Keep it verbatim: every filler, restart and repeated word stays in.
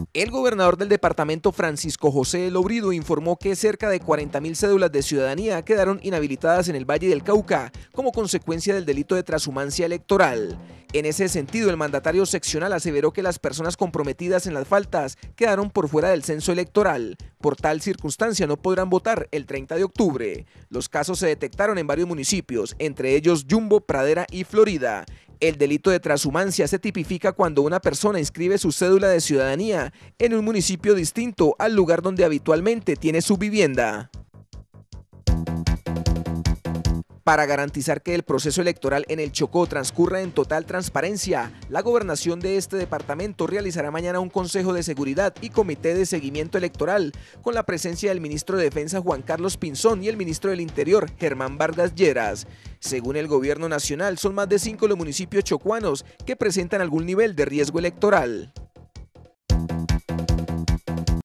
El gobernador del departamento, Francisco José Lobrido, informó que cerca de cuarenta mil cédulas de ciudadanía quedaron inhabilitadas en el Valle del Cauca como consecuencia del delito de transhumancia electoral. En ese sentido, el mandatario seccional aseveró que las personas comprometidas en las faltas quedaron por fuera del censo electoral. Por tal circunstancia no podrán votar el treinta de octubre. Los casos se detectaron en varios municipios, entre ellos Yumbo, Pradera y Florida. El delito de transhumancia se tipifica cuando una persona inscribe su cédula de ciudadanía en un municipio distinto al lugar donde habitualmente tiene su vivienda. Para garantizar que el proceso electoral en el Chocó transcurra en total transparencia, la gobernación de este departamento realizará mañana un consejo de seguridad y comité de seguimiento electoral, con la presencia del ministro de Defensa Juan Carlos Pinzón y el ministro del Interior Germán Vargas Lleras. Según el gobierno nacional, son más de cinco los municipios chocuanos que presentan algún nivel de riesgo electoral.